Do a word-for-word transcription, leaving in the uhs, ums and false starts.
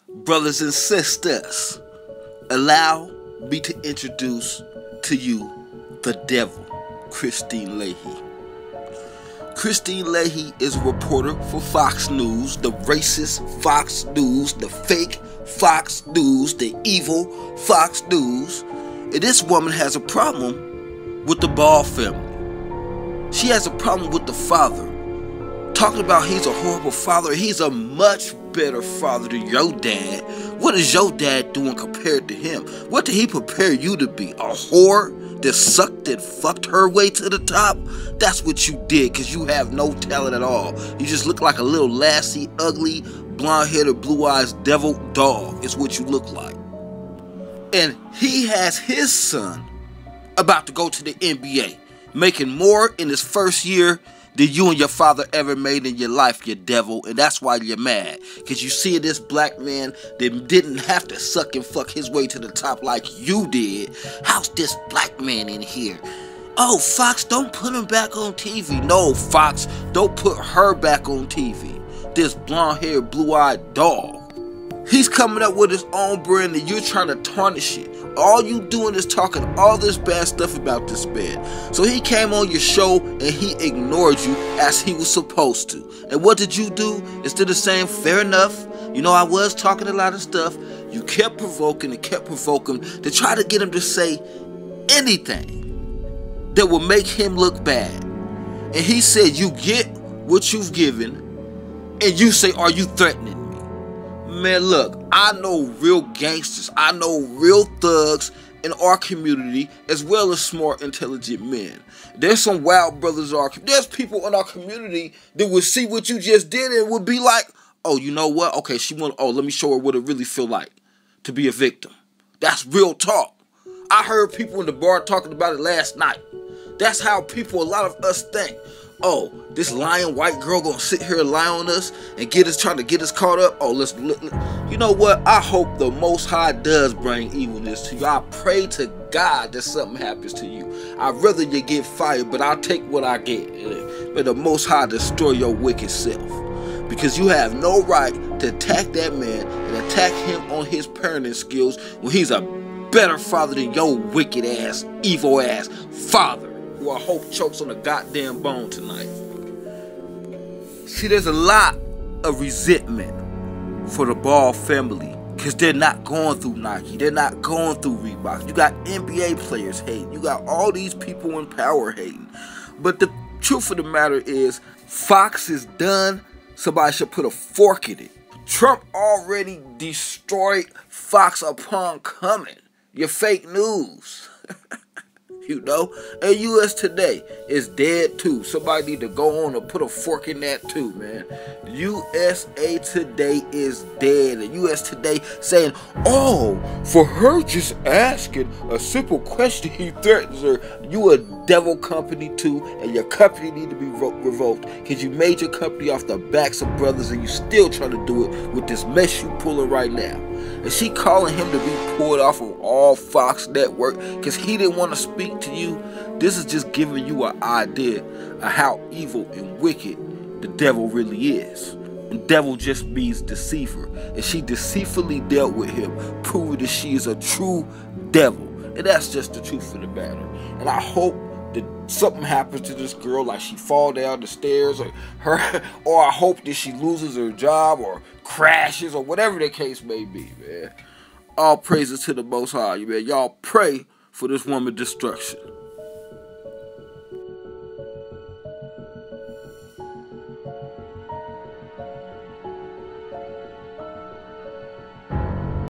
Brothers and sisters, allow me to introduce to you the devil, Kristine Leahy. Kristine Leahy is a reporter for Fox News, the racist Fox News, the fake Fox News, the evil Fox News. And this woman has a problem with the Ball family. She has a problem with the father. Talking about he's a horrible father. He's a much better father than your dad. What is your dad doing compared to him? What did he prepare you to be? A whore that sucked and fucked her way to the top? That's what you did, because you have no talent at all. You just look like a little lassie, ugly, blonde-headed, blue-eyed devil dog is what you look like. And he has his son about to go to the N B A, making more in his first year than you and your father ever made in your life, you devil. And that's why you're mad. Because you see this black man that didn't have to suck and fuck his way to the top like you did. How's this black man in here? Oh, Fox, don't put him back on T V. No, Fox, don't put her back on T V. This blonde-haired, blue-eyed dog. He's coming up with his own brand and you're trying to tarnish it. All you doing is talking all this bad stuff about this man. So he came on your show and he ignored you as he was supposed to. And what did you do? Instead of saying, fair enough, you know, I was talking a lot of stuff, you kept provoking and kept provoking to try to get him to say anything that will make him look bad. And he said, you get what you've given, and you say, are you threatening me? Man, look, I know real gangsters. I know real thugs in our community, as well as smart, intelligent men. There's some wild brothers in our community. There's people in our community that would see what you just did and would be like, oh, you know what? Okay, she want. Oh, let me show her what it really feel like to be a victim. That's real talk. I heard people in the bar talking about it last night. That's how people, a lot of us think. Oh, this lying white girl gonna sit here and lie on us and get us, trying to get us caught up. Oh, let's, let, you know what? I hope the Most High does bring evilness to you. I pray to God that something happens to you. I'd rather you get fired, but I'll take what I get. May the Most High destroy your wicked self, because you have no right to attack that man and attack him on his parenting skills when he's a better father than your wicked ass, evil ass father, who I hope chokes on a goddamn bone tonight. See, there's a lot of resentment for the Ball family because they're not going through Nike. They're not going through Reebok. You got N B A players hating. You got all these people in power hating. But the truth of the matter is, Fox is done. Somebody should put a fork in it. Trump already destroyed Fox upon coming. Your fake news. You know, and U S Today is dead too. Somebody need to go on and put a fork in that too, man. U S A Today is dead. And U S Today saying, oh, for her just asking a simple question, he threatens her. You a devil company too, and your company need to be revoked because you made your company off the backs of brothers, and you still trying to do it with this mess you pulling right now. And she calling him to be pulled off of all Fox Network because he didn't want to speak to you. This is just giving you an idea of how evil and wicked the devil really is. And devil just means deceiver. And she deceitfully dealt with him, proving that she is a true devil. And that's just the truth of the matter. And I hope that something happens to this girl, like she fall down the stairs, or her, or I hope that she loses her job or crashes, or whatever the case may be, man. All praises to the Most High, man. Y'all pray for this woman's destruction.